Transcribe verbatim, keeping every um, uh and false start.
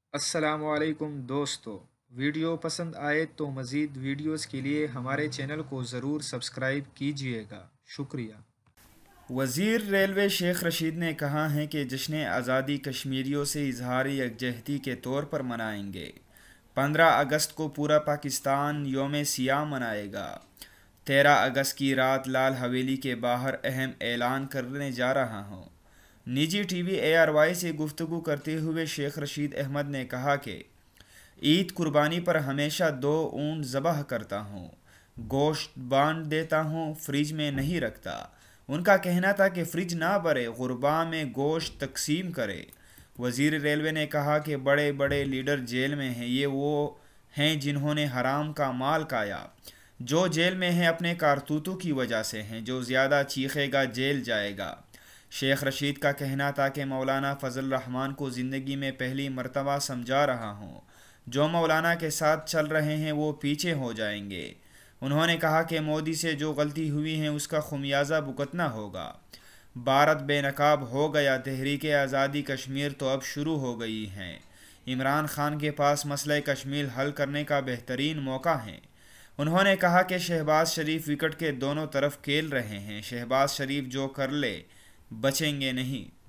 السلام علیکم دوستو، ویڈیو پسند آئے تو مزید ویڈیوز کے لیے ہمارے چینل کو ضرور سبسکرائب کیجیے گا، شکریہ۔ وزیر ریلوے شیخ رشید نے کہا ہے کہ جشن آزادی کشمیریوں سے اظہار یکجہتی کے طور پر منائیں گے۔ پندرہ اگست کو پورا پاکستان یوم سیاہ منائے گا۔ تیرہ اگست کی رات لال حویلی کے باہر اہم اعلان کرنے جا رہا ہوں۔ نجی T V A R Y سے گفتگو کرتے ہوئے شیخ رشید احمد نے کہا کہ عید قربانی پر ہمیشہ دو اونٹ ذبح کرتا ہوں، گوشت بانٹ دیتا ہوں، فریج میں نہیں رکھتا۔ ان کا کہنا تھا کہ فریج نہ بھرے، غربا میں گوشت تقسیم کرے۔ وزیر ریلوے نے کہا کہ بڑے بڑے لیڈر جیل میں ہیں، یہ وہ ہیں جنہوں نے حرام کا مال کھایا۔ جو جیل میں ہیں اپنے کارتوتوں کی وجہ سے ہیں، جو زیادہ چیخے گا جیل جائے گا۔ شیخ رشید کا کہنا تھا کہ مولانا فضل الرحمان کو زندگی میں پہلی مرتبہ سمجھا رہا ہوں، جو مولانا کے ساتھ چل رہے ہیں وہ پیچھے ہو جائیں گے۔ انہوں نے کہا کہ مودی سے جو غلطی ہوئی ہے اس کا خمیازہ بھگتنا ہوگا۔ بھارت بے نقاب ہو گیا، تحریک آزادی کشمیر تو اب شروع ہو گئی ہے۔ عمران خان کے پاس مسئلہ کشمیر حل کرنے کا بہترین موقع ہے۔ انہوں نے کہا کہ شہباز شریف وکٹ کے دونوں طرف کھیل رہے ہیں، شہباز شریف جو کر لے بچیں گے نہیں۔